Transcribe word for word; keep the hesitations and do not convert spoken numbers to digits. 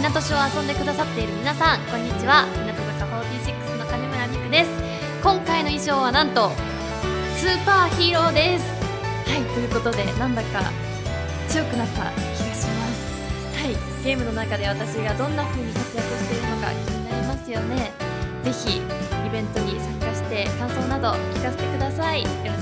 港署を遊んでくださっている皆さん、こんにちは。日向坂フォーティーシックスの金村美久です。今回の衣装はなんとスーパーヒーローです。はい、ということでなんだか強くなった気がします。はい、ゲームの中で私がどんな風に活躍しているのか気になりますよね。ぜひイベントに参加して感想など聞かせてください。よろしくお願いします。